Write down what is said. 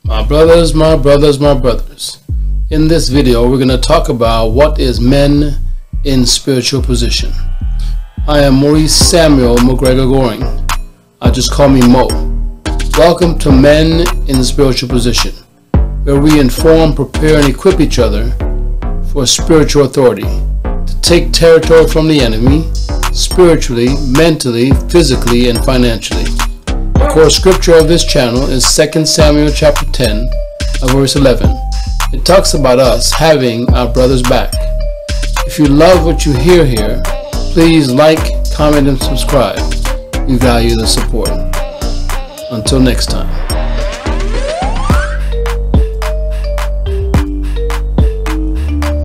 My brothers, my brothers, my brothers. In this video, we're going to talk about what is men in spiritual position. I am Maurice Samuel McGregor Goring. Just call me Mo. Welcome to Men in Spiritual Position, where we inform, prepare, and equip each other for spiritual authority to take territory from the enemy, spiritually, mentally, physically, and financially. The core scripture of this channel is 2 Samuel chapter 10, verse 11. It talks about us having our brother's back. If you love what you hear here, please like, comment, and subscribe. We value the support. Until next time.